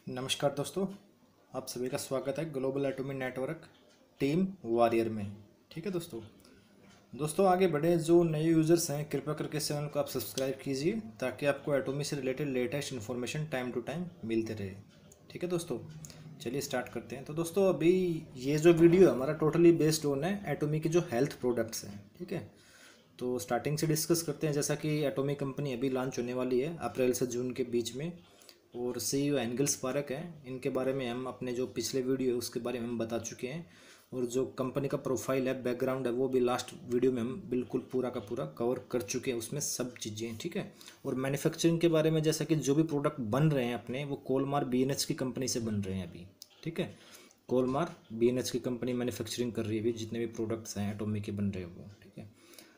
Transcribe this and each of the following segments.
नमस्कार दोस्तों, आप सभी का स्वागत है global atomic network team warrior में। ठीक है दोस्तों आगे बढ़े। जो नए यूज़र्स हैं कृपया करके इस चैनल को आप सब्सक्राइब कीजिए ताकि आपको एटॉमी से related latest information time to time मिलते रहे। ठीक है दोस्तों, चलिए स्टार्ट करते हैं। तो दोस्तों अभी ये जो वीडियो है हमारा टोटली बेस्ड ऑन है एटॉमी के जो हेल्थ प्रोडक्ट्स हैं। ठीक है, तो स्टार्टिंग से डिस्कस करते हैं। जैसा कि एटॉमी कंपनी अभी लॉन्च होने वाली है अप्रैल से जून के बीच में, और सीईओ एंगल स्पारक हैं। इनके बारे में हम अपने जो पिछले वीडियो है उसके बारे में हम बता चुके हैं, और जो कंपनी का प्रोफाइल है, बैकग्राउंड है, वो भी लास्ट वीडियो में हम बिल्कुल पूरा का पूरा कवर कर चुके हैं, उसमें सब चीज़ें। ठीक है, और मैन्युफैक्चरिंग के बारे में जैसा कि जो भी प्रोडक्ट बन रहे हैं अपने, वो कोलमार बीएनएच की कंपनी से बन रहे हैं अभी। ठीक है, कोलमार बीएनएच की कंपनी मैन्युफैक्चरिंग कर रही है अभी, जितने भी प्रोडक्ट्स हैं एटॉमी के बन रहे हैं वो। ठीक है,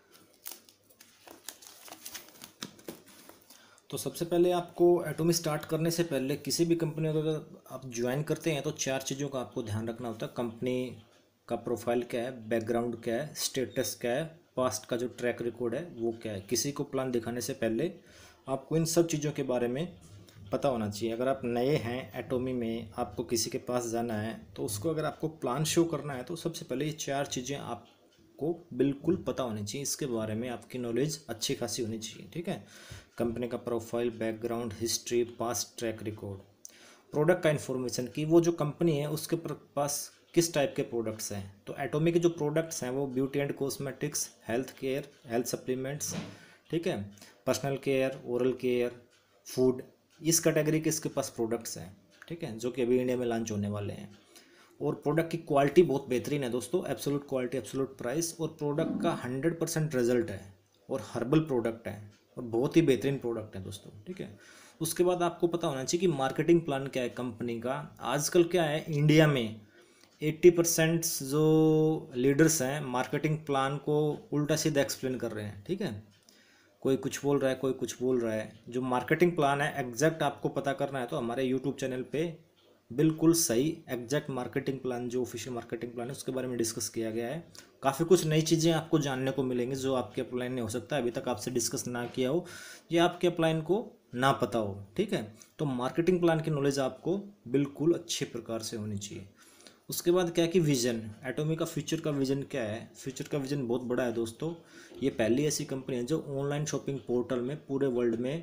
तो सबसे पहले आपको एटॉमी स्टार्ट करने से पहले किसी भी कंपनी को अगर आप ज्वाइन करते हैं तो चार चीज़ों का आपको ध्यान रखना होता है। कंपनी का प्रोफाइल क्या है, बैकग्राउंड क्या है, स्टेटस क्या है, पास्ट का जो ट्रैक रिकॉर्ड है वो क्या है। किसी को प्लान दिखाने से पहले आपको इन सब चीज़ों के बारे में पता होना चाहिए। अगर आप नए हैं एटॉमी में, आपको किसी के पास जाना है, तो उसको अगर आपको प्लान शो करना है तो सबसे पहले ये चार चीज़ें आपको बिल्कुल पता होनी चाहिए। इसके बारे में आपकी नॉलेज अच्छी खासी होनी चाहिए। ठीक है, कंपनी का profile, background, history, past track record, product का इन्फॉर्मेशन की वो जो कंपनी है उसके पास किस टाइप के प्रोडक्ट्स हैं। तो एटॉमी के जो प्रोडक्ट्स हैं वो beauty and cosmetics, health care, health supplements, ठीक है, personal care, oral care, food, इस कैटेगरी के इसके पास प्रोडक्ट्स हैं। ठीक है, जो कि अभी इंडिया में लॉन्च होने वाले हैं। और प्रोडक्ट की क्वालिटी बहुत बेहतरीन है दोस्तों, एब्सोल्यूट क्वालिटी, एब्सोल्यूट प्राइस, और प्रोडक्ट का 100% रिजल्ट है, और हर्बल प्रोडक्ट है, और बहुत ही बेहतरीन प्रोडक्ट है दोस्तों। ठीक है, उसके बाद आपको पता होना चाहिए कि मार्केटिंग प्लान क्या है कंपनी का। आजकल क्या है, इंडिया में 80% जो लीडर्स हैं मार्केटिंग प्लान को उल्टा सीधा एक्सप्लेन कर रहे हैं। ठीक है, कोई कुछ बोल रहा है, कोई कुछ बोल रहा है। जो मार्केटिंग प्लान है एग्जैक्ट आपको पता करना है तो हमारे यूट्यूब चैनल पे बिल्कुल सही एग्जैक्ट मार्केटिंग प्लान, जो ऑफिशियल मार्केटिंग प्लान है उसके बारे में डिस्कस किया गया है। काफ़ी कुछ नई चीज़ें आपको जानने को मिलेंगी जो आपके अपलाइन ने हो सकता है अभी तक आपसे डिस्कस ना किया हो, या आपके अपलाइन को ना पता हो। ठीक है, तो मार्केटिंग प्लान की नॉलेज आपको बिल्कुल अच्छे प्रकार से होनी चाहिए। उसके बाद क्या है कि विजन, एटॉमी का फ्यूचर का विजन क्या है। फ्यूचर का विजन बहुत बड़ा है दोस्तों। ये पहली ऐसी कंपनी है जो ऑनलाइन शॉपिंग पोर्टल में पूरे वर्ल्ड में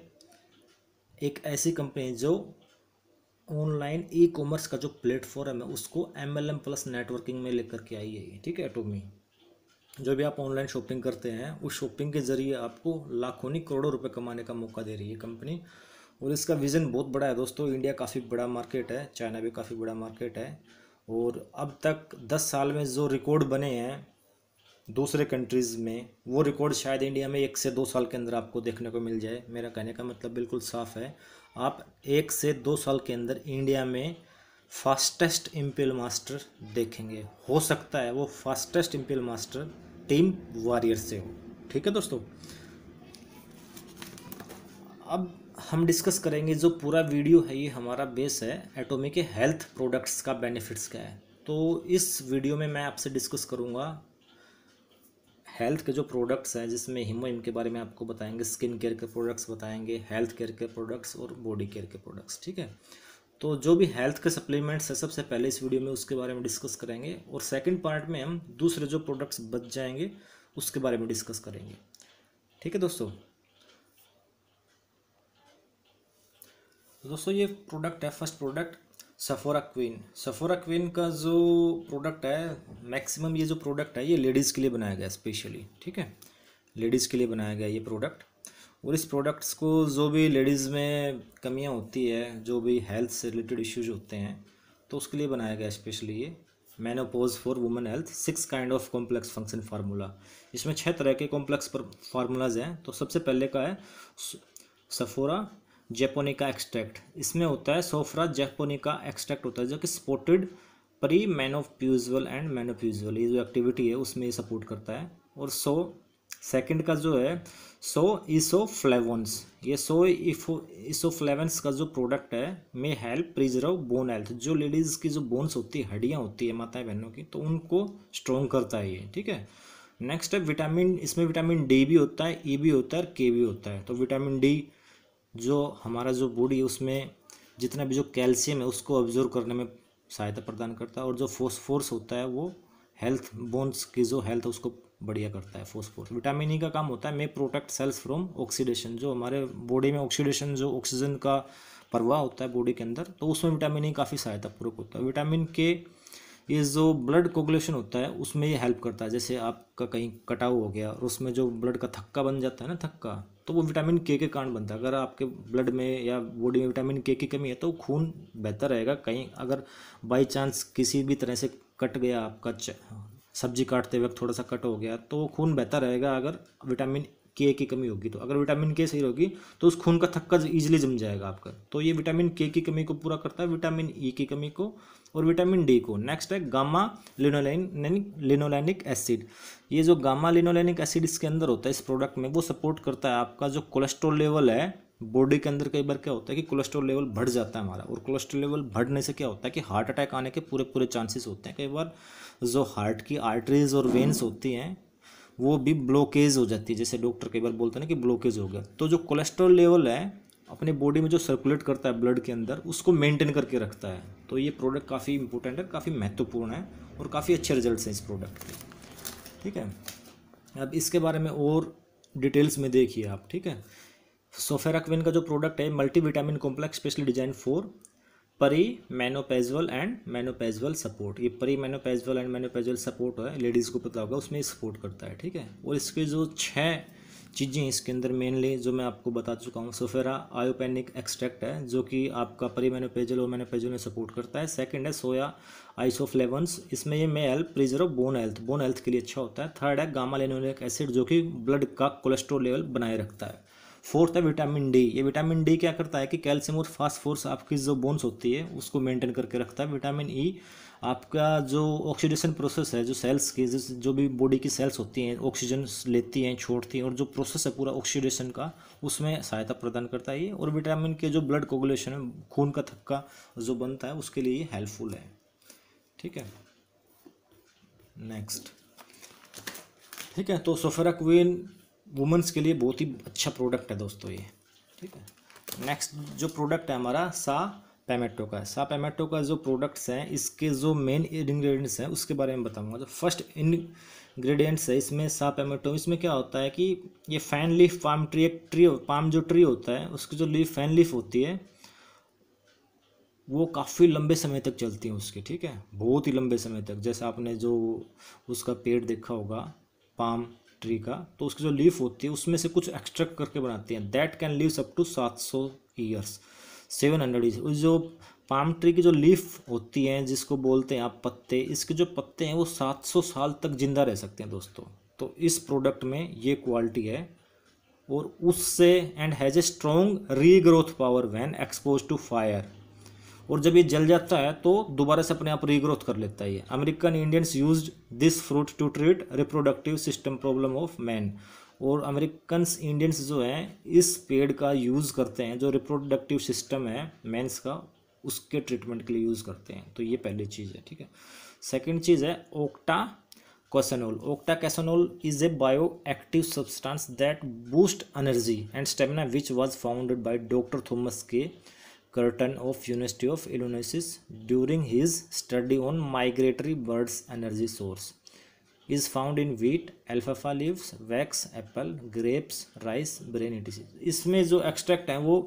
एक ऐसी कंपनी है जो ऑनलाइन ई कॉमर्स का जो प्लेटफॉर्म है उसको एमएलएम प्लस नेटवर्किंग में लेकर के आई है ये। ठीक है, एटॉमी जो भी आप ऑनलाइन शॉपिंग करते हैं उस शॉपिंग के जरिए आपको लाखों नहीं करोड़ों रुपए कमाने का मौका दे रही है कंपनी। और इसका विज़न बहुत बड़ा है दोस्तों। इंडिया काफ़ी बड़ा मार्केट है, चाइना भी काफ़ी बड़ा मार्केट है, और अब तक 10 साल में जो रिकॉर्ड बने हैं दूसरे कंट्रीज़ में, वो रिकॉर्ड शायद इंडिया में 1 से 2 साल के अंदर आपको देखने को मिल जाए। मेरा कहने का मतलब बिल्कुल साफ है, आप 1 से 2 साल के अंदर इंडिया में फास्टेस्ट इम्पेल मास्टर देखेंगे। हो सकता है वो फास्टेस्ट इम्पेल मास्टर टीम वॉरियर से हो। ठीक है दोस्तों, अब हम डिस्कस करेंगे, जो पूरा वीडियो है ये हमारा बेस है एटॉमी के हेल्थ प्रोडक्ट्स का बेनिफिट्स क्या है। तो इस वीडियो में मैं आपसे डिस्कस करूँगा हेल्थ के जो प्रोडक्ट्स हैं, जिसमें हीमोइम के बारे में आपको बताएंगे, स्किन केयर के प्रोडक्ट्स बताएंगे, हेल्थ केयर के प्रोडक्ट्स और बॉडी केयर के प्रोडक्ट्स। ठीक है, तो जो भी हेल्थ के सप्लीमेंट्स है सबसे पहले इस वीडियो में उसके बारे में डिस्कस करेंगे, और सेकंड पार्ट में हम दूसरे जो प्रोडक्ट्स बच जाएंगे उसके बारे में डिस्कस करेंगे। ठीक है दोस्तों, तो दोस्तों ये प्रोडक्ट है, first product Sephora queen. Sephora queen का जो प्रोडक्ट है, मैक्सिमम ये जो प्रोडक्ट है ये लेडीज़ के लिए बनाया गया है स्पेशली। ठीक है, लेडीज़ के लिए बनाया गया ये प्रोडक्ट। और इस प्रोडक्ट्स को जो भी लेडीज़ में कमियां होती है, जो भी हेल्थ से रिलेटेड इश्यूज होते हैं, तो उसके लिए बनाया गया स्पेशली ये menopause for women health 6 kind of complex function formula. इसमें 6 तरह के कॉम्प्लेक्स फार्मूलाज हैं। तो सबसे पहले का है सफोरा जेपोनिका एक्सट्रैक्ट। इसमें होता है सोफ्रा जेपोनिका एक्सट्रैक्ट होता है, जो कि spotted pre menopausal and menopausal ये जो एक्टिविटी है उसमें ये सपोर्ट करता है। और सेकंड का जो है इसोफ्लेवोन्स, ये इसोफ्लेवंस का जो प्रोडक्ट है may help preserve bone health. जो लेडीज़ की जो बोन्स होती है, हड्डियाँ होती है माताएं बहनों की, तो उनको स्ट्रॉन्ग करता है ये। ठीक है, नेक्स्ट है विटामिन, इसमें विटामिन डी भी होता है, ई भी होता है और के भी होता है। तो विटामिन डी जो हमारा जो बॉडी है उसमें जितना भी जो कैल्शियम है उसको ऑब्जर्व करने में सहायता प्रदान करता है। और जो फोस्फोरस होता है वो हेल्थ, बोन्स की जो हेल्थ है उसको बढ़िया करता है फोस्फोरस। विटामिन ई का काम होता है may protect cells from oxidation, जो हमारे बॉडी में ऑक्सीडेशन, जो ऑक्सीजन का प्रवाह होता है बॉडी के अंदर, तो उसमें विटामिन ई काफ़ी सहायता पूर्वक होता है। विटामिन के ये जो ब्लड कोगुलेशन होता है उसमें ये हेल्प करता है। जैसे आपका कहीं कटाव हो गया और उसमें जो ब्लड का थक्का बन जाता है ना, थक्का, तो वो विटामिन के कारण बनता है। अगर आपके ब्लड में या बॉडी में विटामिन के की कमी है तो खून बेहतर रहेगा। कहीं अगर बाई चांस किसी भी तरह से कट गया आपका, सब्जी काटते वक्त थोड़ा सा कट हो गया, तो खून बेहतर रहेगा अगर विटामिन के की कमी होगी। तो अगर विटामिन के सही होगी तो उस खून का थक्का इजीली जम जाएगा आपका। तो ये विटामिन के की कमी को पूरा करता है, विटामिन ई की कमी को और विटामिन डी को। नेक्स्ट है गामा लिनोलेनिक एसिड। ये जो गामा लिनोलेनिक एसिड इसके अंदर होता है इस प्रोडक्ट में, वो सपोर्ट करता है आपका जो कोलेस्ट्रॉल लेवल है बॉडी के अंदर। कई बार क्या होता है कि कोलेस्ट्रॉल लेवल बढ़ जाता है हमारा, और कोलेस्ट्रॉल लेवल बढ़ने से क्या होता है कि हार्ट अटैक आने के पूरे पूरे चांसेस होते हैं। कई बार जो हार्ट की आर्टरीज और वेन्स होती हैं वो भी ब्लॉकेज हो जाती है, जैसे डॉक्टर कई बार बोलते हैं ना कि ब्लॉकेज हो गया। तो जो कोलेस्ट्रॉल लेवल है अपने बॉडी में जो सर्कुलेट करता है ब्लड के अंदर, उसको मेंटेन करके रखता है। तो ये प्रोडक्ट काफ़ी इंपॉर्टेंट है, काफ़ी महत्वपूर्ण है और काफ़ी अच्छे रिजल्ट्स हैं इस प्रोडक्ट के। ठीक है, अब इसके बारे में और डिटेल्स में देखिए आप। ठीक है, सोफेराक्विन का जो प्रोडक्ट है multi vitamin complex specially design for peri menopausal and menopausal support. ये peri menopausal and menopausal support है, लेडीज़ को पता होगा, उसमें सपोर्ट करता है। ठीक है, और इसके जो 6 चीज़ें इसके अंदर मेनली जो मैं आपको बता चुका हूँ। सोफेरा आयोपेनिक एक्सट्रैक्ट है जो कि आपका परी मेनोपैजुअल और मेनोपैजुअल में सपोर्ट करता है। सेकंड है सोया आइसोफ्लेवन्स, इसमें ये may help preserve bone health के लिए अच्छा होता है। थर्ड है गामा लिनोलेनिक एसिड जो कि ब्लड का कोलेस्ट्रॉल लेवल बनाए रखता है। फोर्थ है विटामिन डी। ये विटामिन डी क्या करता है कि कैल्शियम और फास्फोरस आपकी जो बोन्स होती है उसको मेंटेन करके रखता है। विटामिन ई आपका जो ऑक्सीडेशन प्रोसेस है, जो सेल्स की जो भी बॉडी की सेल्स होती हैं ऑक्सीजन लेती हैं छोड़ती हैं, और जो प्रोसेस है पूरा ऑक्सीडेशन का उसमें सहायता प्रदान करता है ये। और विटामिन के जो ब्लड कोगुलेशन है, खून का थक्का जो बनता है उसके लिए ये हेल्पफुल है। ठीक है, नेक्स्ट। ठीक है, तो सोफेराक्विन वुमेंस के लिए बहुत ही अच्छा प्रोडक्ट है दोस्तों ये। ठीक है, नेक्स्ट जो प्रोडक्ट है हमारा सा पेमेटो का है। सा पेमेटो का जो प्रोडक्ट्स हैं इसके जो मेन इंग्रेडिएंट्स हैं उसके बारे में बताऊंगा। जो फर्स्ट इंग्रेडिएंट्स है इसमें सा पेमेटो, इसमें क्या होता है कि ये फैन लीफ पाम ट्री, एक ट्री पाम जो ट्री होता है उसकी जो लीफ फैन लीफ होती है वो काफ़ी लंबे समय तक चलती है उसकी। ठीक है, बहुत ही लंबे समय तक। जैसे आपने जो उसका पेड़ देखा होगा पाम ट्री का, तो उसकी जो लीफ होती है उसमें से कुछ एक्सट्रैक्ट करके बनाती हैं। That can lives up to 700 years, 700 years. उस जो पाम ट्री की जो लीफ होती हैं जिसको बोलते हैं आप पत्ते, इसके जो पत्ते हैं वो 700 साल तक जिंदा रह सकते हैं दोस्तों। तो इस प्रोडक्ट में ये क्वालिटी है। और उससे and has a strong regrowth power when expose to fire. और जब ये जल जाता है तो दोबारा से अपने आप रीग्रोथ कर लेता है ये। American Indians used this fruit to treat reproductive system problem of man. और अमेरिकन इंडियंस जो हैं इस पेड़ का यूज़ करते हैं, जो रिप्रोडक्टिव सिस्टम है मेंस का उसके ट्रीटमेंट के लिए यूज़ करते हैं। तो ये पहली चीज़ है। ठीक है, सेकेंड चीज़ है octacosanol. Octacosanol is a bio active substance that boost energy and stamina which was founded by doctor Thomas K Cureton of University of Illinois during his study on migratory birds energy source is found in wheat, alfalfa leaves, wax, apple, grapes, rice, grain etc. इसमें जो extract है वो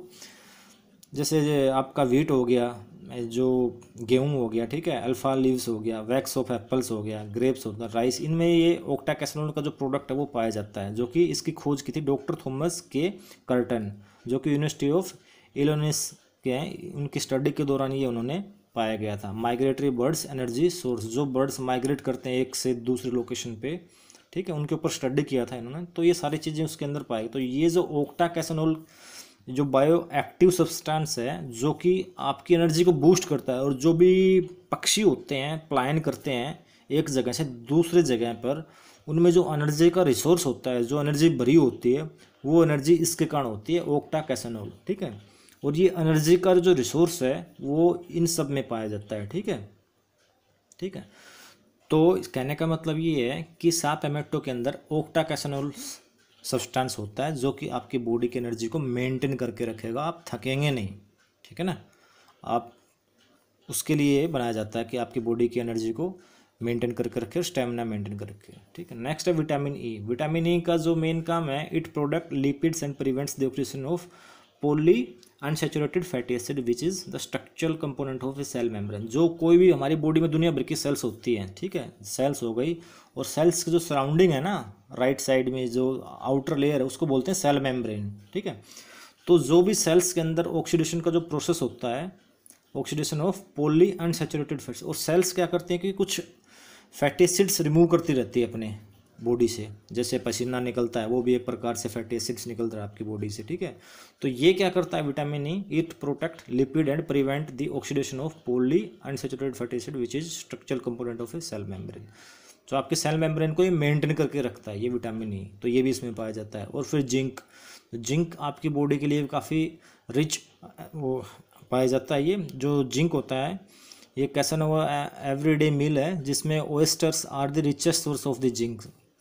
जैसे आपका wheat हो गया, जो गेहूँ हो गया, ठीक है, अल्फा लीव्स हो गया, वैक्स ऑफ एप्पल्स हो गया, ग्रेप्स होता है, राइस, इनमें ये ओक्टा कैसोनोल का जो प्रोडक्ट है वो पाया जाता है, जो कि इसकी खोज की थी डॉक्टर थॉमस के कर्टन, जो कि यूनिवर्सिटी ऑफ इलिनॉइस के हैं। उनकी स्टडी के दौरान ये उन्होंने पाया गया था। माइग्रेटरी बर्ड्स एनर्जी सोर्स, जो बर्ड्स माइग्रेट करते हैं एक से दूसरे लोकेशन पे, ठीक है, उनके ऊपर स्टडी किया था इन्होंने। तो ये सारी चीज़ें उसके अंदर पाई। तो ये जो ओक्टा कैसोनोल जो बायो एक्टिव सब्सटेंस है जो कि आपकी एनर्जी को बूस्ट करता है, और जो भी पक्षी होते हैं पलायन करते हैं एक जगह से दूसरे जगह पर, उनमें जो एनर्जी का रिसोर्स होता है, जो एनर्जी भरी होती है, वो एनर्जी इसके कारण होती है ओक्टा कैसोनोल। ठीक है, और ये एनर्जी का जो रिसोर्स है वो इन सब में पाया जाता है। ठीक है, ठीक है, तो कहने का मतलब ये है कि सा पेमेटो के अंदर ओक्टा कैसोनोल सब्सटेंस होता है जो कि आपकी बॉडी की एनर्जी को मेंटेन करके रखेगा, आप थकेंगे नहीं। ठीक है ना, आप उसके लिए बनाया जाता है कि आपकी बॉडी की एनर्जी को मेंटेन करके रखे और स्टेमिना मेंटेन कर रखे। ठीक है, नेक्स्ट है विटामिन ई। विटामिन ई का जो मेन काम है, it product lipids and prevents the oxidation of poly unsaturated fatty acid which is the structural component of a cell membrane. जो कोई भी हमारी बॉडी में दुनिया भर की सेल्स होती हैं, ठीक है, सेल्स हो गई, और सेल्स की जो सराउंडिंग है ना, राइट साइड में जो आउटर लेयर है उसको बोलते हैं सेल मेम्ब्रेन। ठीक है, तो जो भी सेल्स के अंदर ऑक्सीडेशन का जो प्रोसेस होता है, oxidation of poly unsaturated fats, और सेल्स क्या करते हैं कि कुछ फैटी एसिड्स रिमूव करती रहती है अपने बॉडी से, जैसे पसीना निकलता है वो भी एक प्रकार से फैटी एसिड्स निकल रहा है आपकी बॉडी से। ठीक है, तो ये क्या करता है vitamin E, it protect lipid and prevent the oxidation of poly unsaturated fatty acid which is structural component of a cell membrane. तो आपके सेल मेम्ब्रेन को ये मेंटेन करके रखता है ये विटामिन ई, तो ये भी इसमें पाया जाता है। और फिर जिंक, जिंक आपकी बॉडी के लिए काफ़ी रिच वो पाया जाता है। ये जो जिंक होता है ये कैसा ना हुआ एवरीडे मील है, जिसमें oysters are the richest source of the zinc.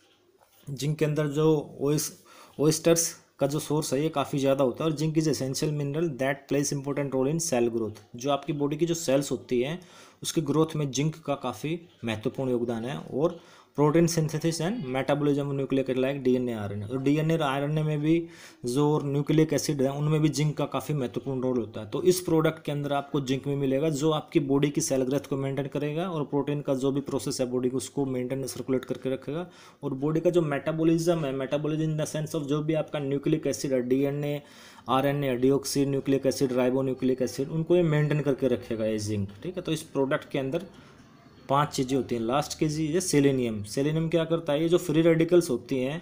Zinc के अंदर जो ओएस्टर्स का जो सोर्स है ये काफ़ी ज़्यादा होता है। और zinc is essential mineral that plays important role in cell growth. जो आपकी बॉडी की जो सेल्स होती हैं उसकी ग्रोथ में जिंक का काफ़ी महत्वपूर्ण योगदान है। और protein synthesis and metabolism nucleic like DNA RNA, और डीएनए आरएनए में भी जो न्यूक्लिक एसिड है उनमें भी जिंक का काफ़ी महत्वपूर्ण रोल होता है। तो इस प्रोडक्ट के अंदर आपको जिंक भी मिलेगा जो आपकी बॉडी की सेल ग्रोथ को मेंटेन करेगा, और प्रोटीन का जो भी प्रोसेस है बॉडी को उसको मेंटेन सर्कुलेट करके रखेगा। और बॉडी का जो मेटाबॉलिज्म है, metabolism in the sense of जो भी आपका न्यूक्लिक एसिड है, DNA RNA, deoxy nucleic acid, ribo nucleic acid, उनको ये मेंटेन करके रखेगा ये जिंक। ठीक है, तो इस प्रोडक्ट के अंदर 5 चीज़ें होती हैं। लास्ट की चीज़ है सेलेनियम। सेलेनियम क्या करता है, ये जो फ्री रेडिकल्स होती हैं,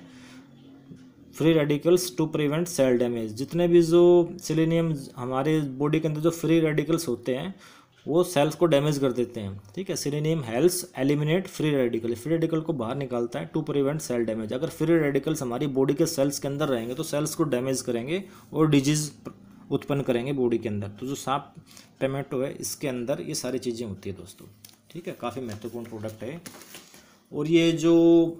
free radicals to prevent cell damage. जितने भी जो सेलेनियम हमारे बॉडी के अंदर जो फ्री रेडिकल्स होते हैं वो सेल्स को डैमेज कर देते हैं। ठीक है, selenium helps eliminate free radical, free radical को बाहर निकालता है टू प्रिवेंट सेल डैमेज। अगर फ्री रेडिकल्स हमारी बॉडी के सेल्स के अंदर रहेंगे तो सेल्स को डैमेज करेंगे और डिजीज उत्पन्न करेंगे बॉडी के अंदर। तो जो साफ टमाटो है इसके अंदर ये सारी चीज़ें होती है दोस्तों। ठीक है, काफ़ी महत्वपूर्ण प्रोडक्ट है। और ये जो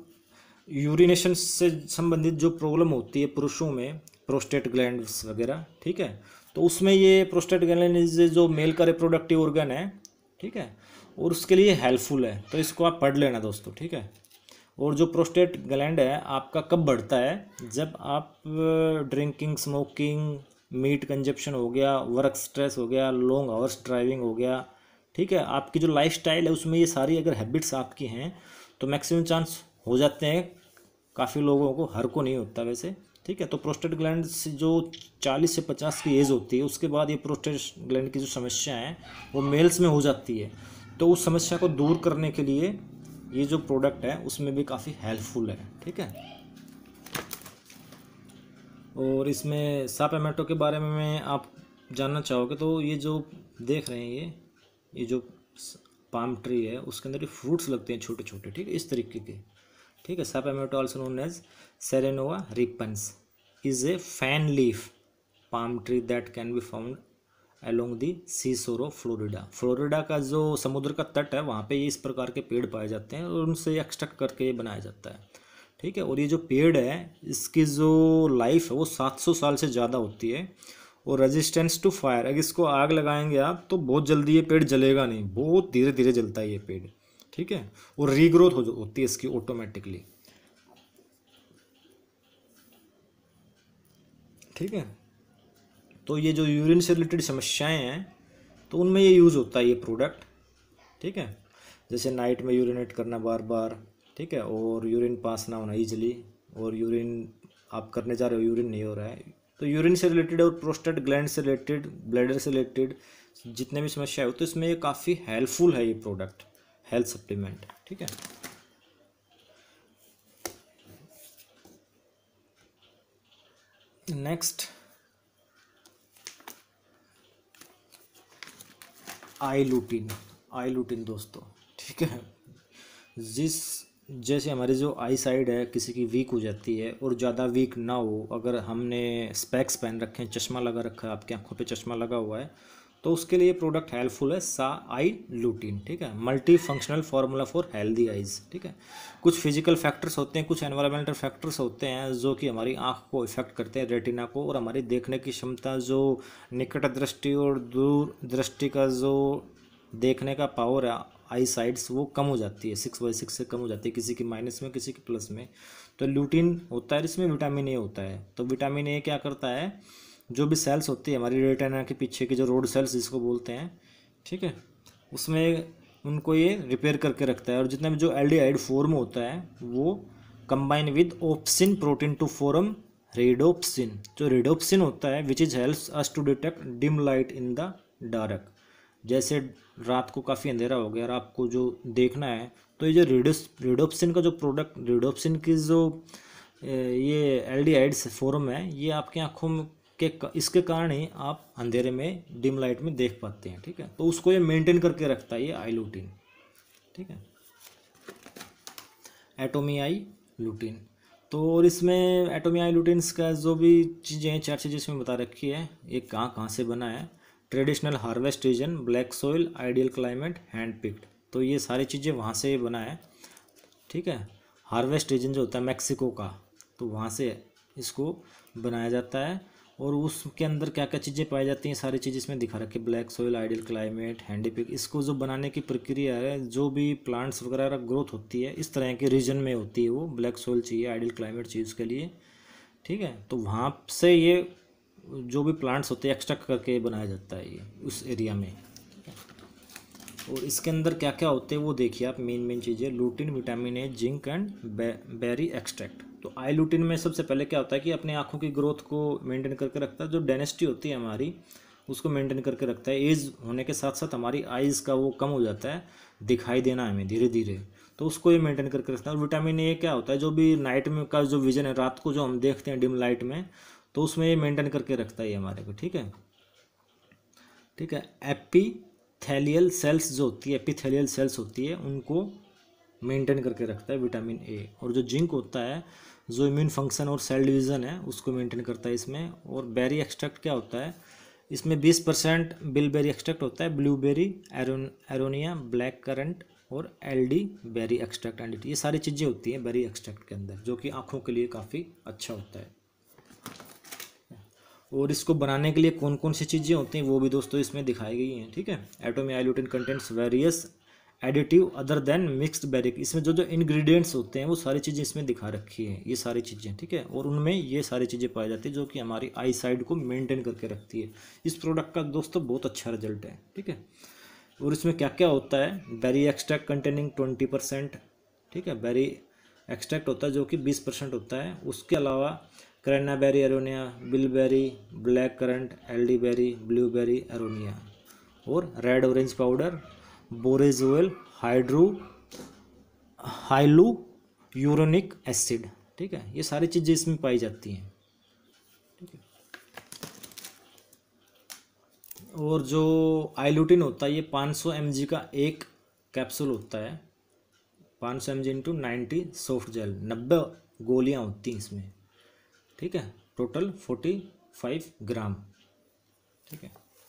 यूरिनेशन से संबंधित जो प्रॉब्लम होती है पुरुषों में, प्रोस्टेट ग्लैंड्स वगैरह, ठीक है, तो उसमें ये प्रोस्टेट ग्लैंड जो मेल का रिप्रोडक्टिव ऑर्गन है, ठीक है, और उसके लिए हेल्पफुल है। तो इसको आप पढ़ लेना दोस्तों। ठीक है, और जो प्रोस्टेट ग्लैंड है आपका कब बढ़ता है, जब आप ड्रिंकिंग, स्मोकिंग, मीट कंजप्शन हो गया, वर्क स्ट्रेस हो गया, लॉन्ग आवर्स ड्राइविंग हो गया, ठीक है, आपकी जो लाइफस्टाइल है उसमें ये सारी अगर हैबिट्स आपकी हैं तो मैक्सिमम चांस हो जाते हैं। काफ़ी लोगों को, हर को नहीं होता वैसे। ठीक है, तो प्रोस्टेट ग्लैंड जो 40 से 50 की एज होती है उसके बाद ये प्रोस्टेट ग्लैंड की जो समस्या है वो मेल्स में हो जाती है। तो उस समस्या को दूर करने के लिए ये जो प्रोडक्ट है उसमें भी काफ़ी हेल्पफुल है। ठीक है, और इसमें सापेमेटो के बारे में आप जानना चाहोगे तो ये जो देख रहे हैं ये जो पाम ट्री है उसके अंदर ये फ्रूट्स लगते हैं छोटे छोटे। ठीक है, इस तरीके के। ठीक है, saw palmetto also known as Serenoa repens is a fan leaf palm tree that can be found along the sea shore of Florida. Florida का जो समुद्र का तट है वहाँ पे ये इस प्रकार के पेड़ पाए जाते हैं और उनसे एक्सट्रैक्ट करके ये बनाया जाता है। ठीक है, और ये जो पेड़ है इसकी जो लाइफ है वो 700 साल से ज़्यादा होती है। और रेजिस्टेंस टू फायर, अगर इसको आग लगाएंगे आप तो बहुत जल्दी ये पेड़ जलेगा नहीं, बहुत धीरे धीरे जलता है ये पेड़। ठीक है, और रीग्रोथ होती है इसकी ऑटोमेटिकली। ठीक है, तो ये जो यूरिन से रिलेटेड समस्याएं हैं तो उनमें ये यूज़ होता है ये प्रोडक्ट। ठीक है, जैसे नाइट में यूरिनेट करना बार बार, ठीक है, और यूरिन पास ना होना ईजिली, और यूरिन आप करने जा रहे हो यूरिन नहीं हो रहा है, तो यूरिन से रिलेटेड और प्रोस्टेट ग्लैंड से रिलेटेड, ब्लैडर से रिलेटेड जितने भी समस्या हो तो इसमें ये काफ़ी हेल्पफुल है ये प्रोडक्ट, हेल्थ सप्लीमेंट। ठीक है, नेक्स्ट आई लूटिन दोस्तों। ठीक है, जैसे हमारी जो आई साइड है किसी की वीक हो जाती है और ज़्यादा वीक ना हो, अगर हमने स्पेक्स पहन रखे हैं, चश्मा लगा रखा है, आपकी आंखों पे चश्मा लगा हुआ है, तो उसके लिए प्रोडक्ट हेल्पफुल है सा आई लूटिन, ठीक है। Multi functional formula for healthy eyes, ठीक है। कुछ फिजिकल फैक्टर्स होते हैं, कुछ एनवायरमेंटल फैक्टर्स होते हैं जो कि हमारी आँख को इफेक्ट करते हैं, रेटिना को, और हमारी देखने की क्षमता, जो निकट दृष्टि और दूर दृष्टि का जो देखने का पावर है, आई साइड्स, वो कम हो जाती है, 6/6 से कम हो जाती है, किसी की माइनस में किसी की प्लस में। तो ल्यूटिन होता है, इसमें विटामिन ए होता है। तो विटामिन ए क्या करता है, जो भी सेल्स होती है हमारी रेटिना के पीछे की, जो रोड सेल्स जिसको बोलते हैं, ठीक है, उसमें उनको ये रिपेयर करके रखता है। और जितना भी जो एल्डिहाइड फॉर्म होता है वो combine with opsin protein to form rhodopsin. जो रेडोप्सिन होता है which is helps us to detect dim light in the dark. जैसे रात को काफ़ी अंधेरा हो गया और आपको जो देखना है, तो ये जो रेडोप्सिन का जो प्रोडक्ट, रेडोप्सिन की जो ये एल्डिहाइड्स फॉर्म है, ये आपकी आँखों में के इसके कारण ही आप अंधेरे में डिम लाइट में देख पाते हैं, ठीक है। तो उसको ये मेंटेन करके रखता है ये आई लूटिन, ठीक है, एटोमी आई लूटिन। तो और इसमें एटोमी आई लूटिन्स का जो भी चीज़ें हैं, 4 चीज़ें इसमें बता रखी है। ये कहाँ कहाँ से बना है, traditional harvest region, black soil, ideal climate, hand picked. तो ये सारी चीज़ें वहाँ से बना है, ठीक है। हार्वेस्ट रीजन जो होता है मैक्सिको का, तो वहाँ से इसको बनाया जाता है। और उसके अंदर क्या क्या चीज़ें पाई जाती हैं, सारी चीज़ इसमें दिखा रखी है, black soil, ideal climate, handy pick. इसको जो बनाने की प्रक्रिया है, जो भी प्लांट्स वगैरह ग्रोथ होती है इस तरह के रीजन में होती है, वो ब्लैक सॉइल चाहिए, आइडियल क्लाइमेट चाहिए उसके लिए, ठीक है। तो वहाँ से ये जो भी प्लांट्स होते हैं एक्सट्रैक्ट करके बनाया जाता है ये उस एरिया में। और इसके अंदर क्या क्या होते हैं वो देखिए आप, मेन चीज़ें, lutein, vitamin A, zinc and berry extract. तो आई लूटिन में सबसे पहले क्या होता है कि अपने आँखों की ग्रोथ को मेंटेन करके रखता है, जो डेंसिटी होती है हमारी उसको मेंटेन करके रखता है। एज होने के साथ साथ हमारी आइज़ का वो कम हो जाता है, दिखाई देना हमें धीरे धीरे, तो उसको ये मेंटेन करके रखता है। और विटामिन ए क्या होता है, जो भी नाइट में का जो विजन है, रात को जो हम देखते हैं डिम लाइट में, तो उसमें ये मेंटेन करके रखता है ये हमारे को, ठीक है, ठीक है। एपिथेलियल सेल्स जो होती है, एपिथेलियल सेल्स होती है, उनको मेंटेन करके रखता है विटामिन ए। और जो जिंक होता है, जो इम्यून फंक्शन और सेल डिवीज़न है उसको मेंटेन करता है इसमें। और बेरी एक्सट्रैक्ट क्या होता है, इसमें 20% बिलबेरी एक्सट्रैक्ट होता है, ब्लूबेरी, एरोनिया, ब्लैक करंट और एलडी बेरी एक्सट्रैक्ट एंड ये सारी चीज़ें होती हैं बेरी एक्सट्रैक्ट के अंदर, जो कि आँखों के लिए काफ़ी अच्छा होता है। और इसको बनाने के लिए कौन कौन सी चीज़ें होती हैं वो भी दोस्तों इसमें दिखाई गई हैं, ठीक है। Atomy eye lutein contents various additive other than mixed berry. इसमें जो जो इंग्रेडिएंट्स होते हैं वो सारी चीज़ें इसमें दिखा रखी हैं, ये सारी चीज़ें, ठीक है। और उनमें ये सारी चीज़ें पाई जाती है जो कि हमारी आई साइड को मेंटेन करके रखती है। इस प्रोडक्ट का दोस्तों बहुत अच्छा रिजल्ट है, ठीक है। और इसमें क्या क्या होता है, बेरी एक्सट्रैक्ट कंटेनिंग 20%, ठीक है, बेरी एक्सट्रैक्ट होता है जो कि 20% होता है। उसके अलावा cranberry, aronia, bilberry, black currant, elderberry, blueberry, aronia, और red orange powder, borage oil, hyaluronic acid, ठीक है। ये सारी चीज़ें इसमें पाई जाती हैं, ठीक है। और जो आइलूटिन होता है ये 500 mg का एक कैप्सूल होता है, 500 mg इंटू 90 सॉफ्ट जेल, 90 गोलियां होती हैं इसमें, ठीक है। टोटल 45 ग्राम, ठीक है।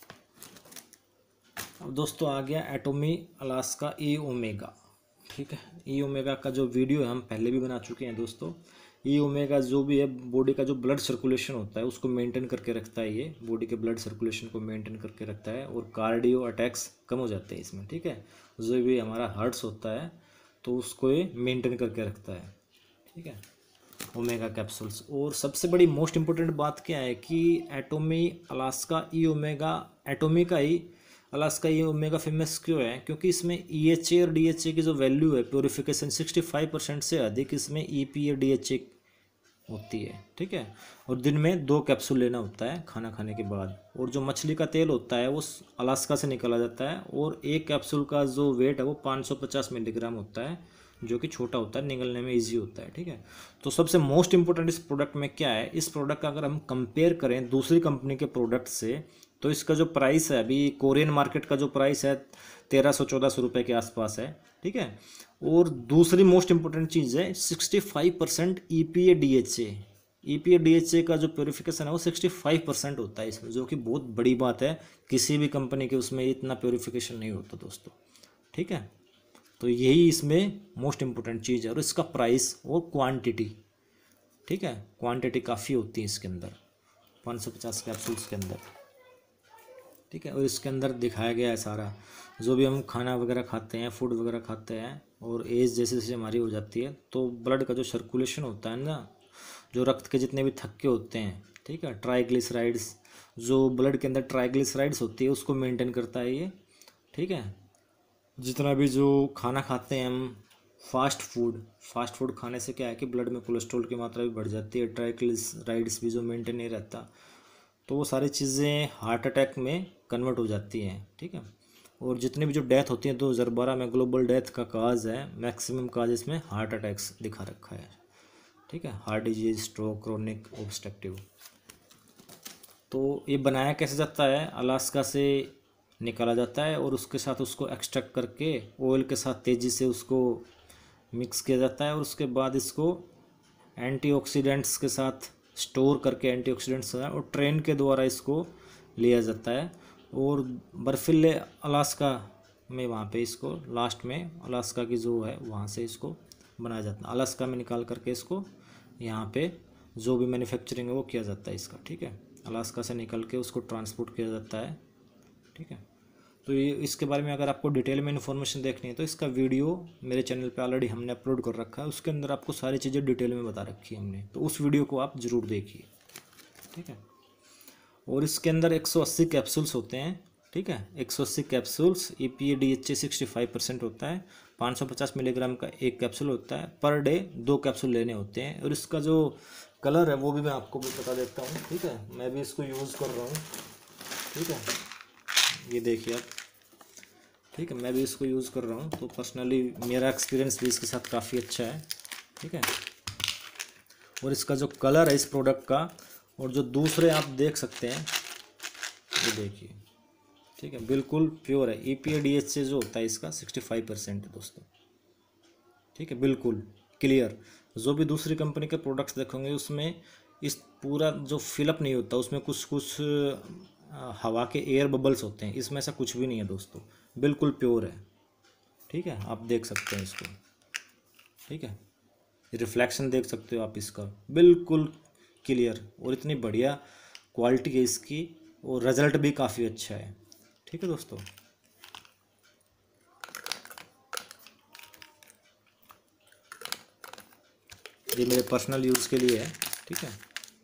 अब दोस्तों आ गया एटोमी अलास्का ई ओमेगा, ठीक है। ई ओमेगा का जो वीडियो है हम पहले भी बना चुके हैं दोस्तों। ई ओमेगा जो भी है बॉडी का जो ब्लड सर्कुलेशन होता है उसको मेंटेन करके रखता है, ये बॉडी के ब्लड सर्कुलेशन को मेंटेन करके रखता है। और कार्डियो अटैक्स कम हो जाते हैं इसमें, ठीक है। जो भी हमारा हार्ट्स होता है तो उसको ये मेंटेन करके रखता है, ठीक है, ओमेगा कैप्सूल्स। और सबसे बड़ी मोस्ट इंपॉर्टेंट बात क्या है कि Atomy Alaska E omega, Atomy का ही अलास्का ई ओमेगा फेमस क्यों है, क्योंकि इसमें EHA और DHA की जो वैल्यू है प्योरिफिकेशन 65% से अधिक इसमें EPA DHA होती है, ठीक है। और दिन में 2 कैप्सूल लेना होता है खाना खाने के बाद। और जो मछली का तेल होता है वो अलास्का से निकाला जाता है, और एक कैप्सूल का जो वेट है वो 550 मिलीग्राम होता है, जो कि छोटा होता है, निगलने में इजी होता है, ठीक है। तो सबसे मोस्ट इंपॉर्टेंट इस प्रोडक्ट में क्या है, इस प्रोडक्ट का अगर हम कंपेयर करें दूसरी कंपनी के प्रोडक्ट से, तो इसका जो प्राइस है अभी कोरियन मार्केट का जो प्राइस है 1300-1400 रुपये के आसपास है, ठीक है। और दूसरी मोस्ट इंपॉर्टेंट चीज़ है 65% EPA DHA, EPA DHA का जो प्योरीफिकेशन है वो 65% होता है इसमें, जो कि बहुत बड़ी बात है। किसी भी कंपनी के उसमें इतना प्योरीफिकेशन नहीं होता दोस्तों, ठीक है। तो यही इसमें मोस्ट इम्पोर्टेंट चीज़ है। और इसका प्राइस और क्वांटिटी, ठीक है, क्वांटिटी काफ़ी होती है इसके अंदर, 550 कैप्सूल्स के अंदर, ठीक है। और इसके अंदर दिखाया गया है सारा, जो भी हम खाना वगैरह खाते हैं, फूड वगैरह खाते हैं, और एज जैसे जैसे हमारी हो जाती है तो ब्लड का जो सर्कुलेशन होता है ना, जो रक्त के जितने भी थक्के होते हैं, ठीक है, ट्राइग्लिसराइड्स, जो ब्लड के अंदर ट्राइग्लिसराइड्स होती है उसको मेंटेन करता है ये, ठीक है। जितना भी जो खाना खाते हैं हम, फास्ट फूड खाने से क्या है कि ब्लड में कोलेस्ट्रॉल की मात्रा भी बढ़ जाती है, ट्राइग्लिसराइड्स भी जो मेंटेन नहीं रहता, तो वो सारी चीज़ें हार्ट अटैक में कन्वर्ट हो जाती हैं, ठीक है। और जितनी भी जो डेथ होती है 2012 में ग्लोबल डेथ का काज है, मैक्सिमम काज इसमें हार्ट अटैक्स दिखा रखा है, ठीक है, heart disease, stroke, chronic obstructive. तो ये बनाया कैसे जाता है, अलास्का से निकाला जाता है और उसके साथ उसको एक्सट्रैक्ट करके ऑयल के साथ तेज़ी से उसको मिक्स किया जाता है, और उसके बाद इसको एंटीऑक्सीडेंट्स के साथ स्टोर करके, एंटीऑक्सीडेंट्स और ट्रेन के द्वारा इसको लिया जाता है, और बर्फीले अलास्का में वहाँ पे इसको लास्ट में अलास्का की जो है वहाँ से इसको बनाया जाता है, अलास्का में निकाल करके इसको यहाँ पे जो भी मैन्युफैक्चरिंग है वो किया जाता है इसका, ठीक है। अलास्का से निकल के उसको ट्रांसपोर्ट किया जाता है, ठीक है। तो ये इसके बारे में अगर आपको डिटेल में इन्फॉर्मेशन देखनी है तो इसका वीडियो मेरे चैनल पे ऑलरेडी हमने अपलोड कर रखा है, उसके अंदर आपको सारी चीज़ें डिटेल में बता रखी है हमने, तो उस वीडियो को आप ज़रूर देखिए, ठीक है। और इसके अंदर 180 कैप्सूल्स होते हैं, ठीक है, 180 कैप्सूल्स। EPA DHA 65% होता है, 550 मिलीग्राम का एक कैप्सूल होता है, पर डे 2 कैप्सूल लेने होते हैं। और इसका जो कलर है वो भी मैं आपको भी बता देता हूँ, ठीक है, मैं भी इसको यूज़ कर रहा हूँ, ठीक है, ये देखिए आप, ठीक है, मैं भी इसको यूज़ कर रहा हूँ, तो पर्सनली मेरा एक्सपीरियंस भी इसके साथ काफ़ी अच्छा है, ठीक है। और इसका जो कलर है इस प्रोडक्ट का, और जो दूसरे आप देख सकते हैं, ये देखिए, ठीक है, बिल्कुल प्योर है। EPA DHA जो होता है इसका 65% है दोस्तों, ठीक है, बिल्कुल क्लियर। जो भी दूसरी कंपनी के प्रोडक्ट्स देखेंगे उसमें इस पूरा जो फिलअप नहीं होता, उसमें कुछ कुछ हवा के एयर बबल्स होते हैं, इसमें ऐसा कुछ भी नहीं है दोस्तों, बिल्कुल प्योर है, ठीक है, आप देख सकते हैं इसको, ठीक है, रिफ्लेक्शन देख सकते हो आप इसका, बिल्कुल क्लियर, और इतनी बढ़िया क्वालिटी है इसकी, और रिजल्ट भी काफ़ी अच्छा है, ठीक है दोस्तों। ये मेरे पर्सनल यूज़ के लिए है, ठीक है।